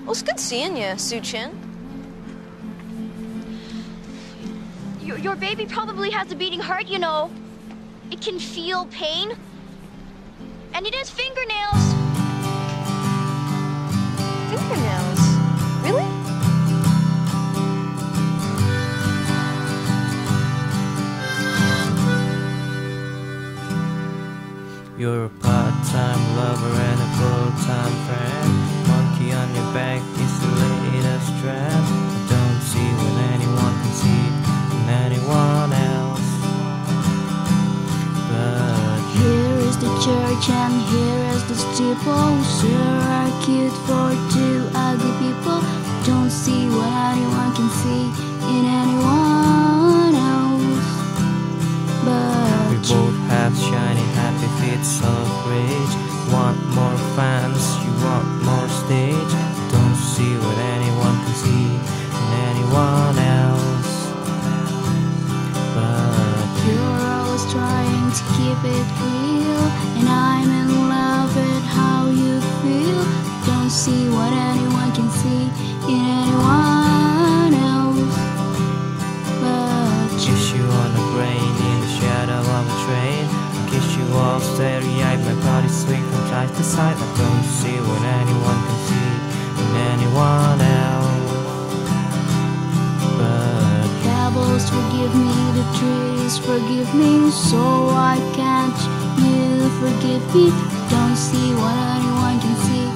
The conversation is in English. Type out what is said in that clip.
Well, it's good seeing you, Su-Chin. Your baby probably has a beating heart, you know. It can feel pain. And it has fingernails. Fingernails? Really? You're a part-time lover and a full-time friend. Monkey on your back is the latest trend. I don't see what anyone can see in anyone else. But here is the church and here is the steeple. Sure are cute for two ugly people. Don't see what anyone can see in anyone else. But we both have shiny happy feet so rich. Want more fans, you want more stage. Don't see what anyone can see in anyone else. But you're always trying to keep it real, and I'm in love with how you feel. Don't see what anyone can see in anyone else. But kiss you on the brain in the shadow of a train. Kiss you all starry-eyed, my body swing from side to side. I don't see what anyone can see in anyone else. But pebbles forgive me, the trees forgive me, so why can't you forgive me? Don't see what anyone can see